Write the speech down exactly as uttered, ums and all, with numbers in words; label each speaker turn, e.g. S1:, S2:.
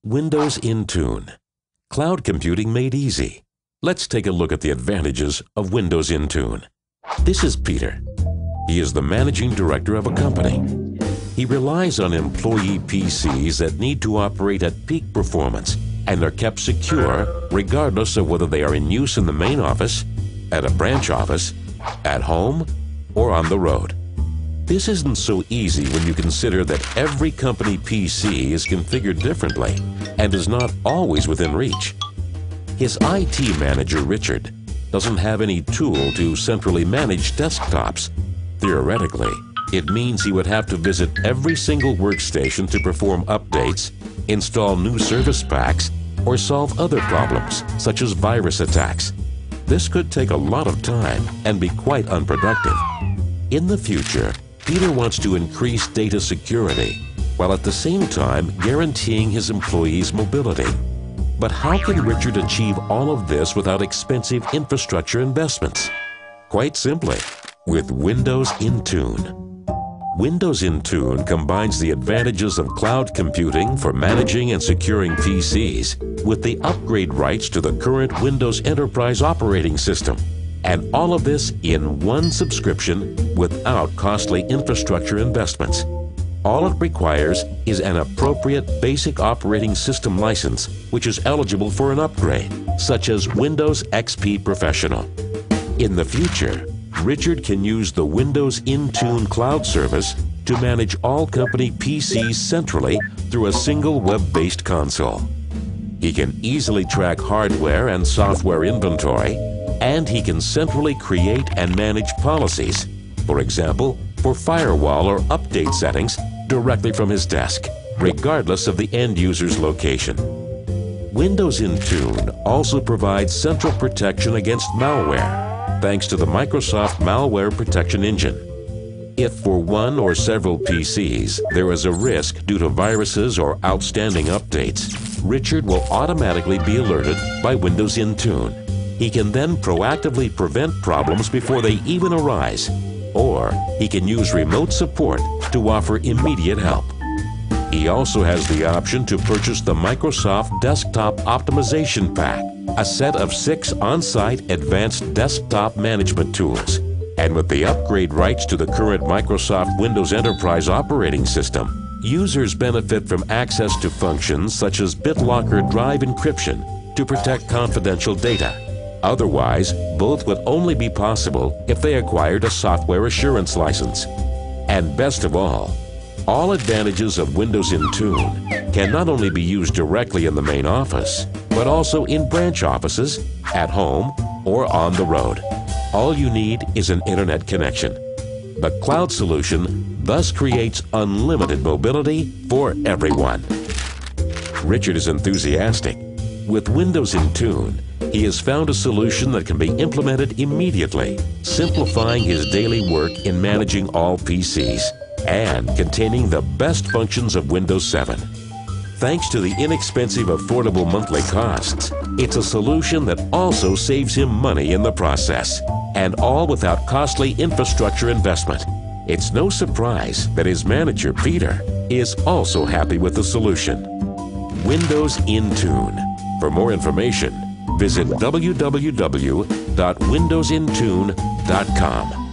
S1: Windows Intune. Cloud computing made easy. Let's take a look at the advantages of Windows Intune. This is Peter. He is the managing director of a company. He relies on employee P Cs that need to operate at peak performance and are kept secure regardless of whether they are in use in the main office, at a branch office, at home, or on the road. This isn't so easy when you consider that every company P C is configured differently and is not always within reach. His I T manager, Richard, doesn't have any tool to centrally manage desktops. Theoretically, it means he would have to visit every single workstation to perform updates, install new service packs, or solve other problems, such as virus attacks. This could take a lot of time and be quite unproductive. In the future, Peter wants to increase data security, while at the same time guaranteeing his employees' mobility. But how can Richard achieve all of this without expensive infrastructure investments? Quite simply, with Windows Intune. Windows Intune combines the advantages of cloud computing for managing and securing P Cs with the upgrade rights to the current Windows Enterprise operating system. And all of this in one subscription without costly infrastructure investments. All it requires is an appropriate basic operating system license, which is eligible for an upgrade, such as Windows X P Professional. In the future, Richard can use the Windows Intune cloud service to manage all company P Cs centrally through a single web-based console. He can easily track hardware and software inventory, and he can centrally create and manage policies, for example, for firewall or update settings directly from his desk, regardless of the end user's location. Windows Intune also provides central protection against malware, thanks to the Microsoft Malware Protection Engine. If for one or several P Cs there is a risk due to viruses or outstanding updates, Richard will automatically be alerted by Windows Intune. He can then proactively prevent problems before they even arise, or he can use remote support to offer immediate help. He also has the option to purchase the Microsoft Desktop Optimization Pack, a set of six on-site advanced desktop management tools. And with the upgrade rights to the current Microsoft Windows Enterprise operating system, users benefit from access to functions such as BitLocker drive encryption to protect confidential data. Otherwise, both would only be possible if they acquired a software assurance license. And best of all, all advantages of Windows Intune can not only be used directly in the main office, but also in branch offices, at home, or on the road. All you need is an internet connection. The cloud solution thus creates unlimited mobility for everyone. Richard is enthusiastic. With Windows Intune, he has found a solution that can be implemented immediately, simplifying his daily work in managing all P Cs and containing the best functions of Windows seven. Thanks to the inexpensive, affordable monthly costs, it's a solution that also saves him money in the process, and all without costly infrastructure investment. It's no surprise that his manager, Peter, is also happy with the solution. Windows Intune. For more information, visit w w w dot windows intune dot com.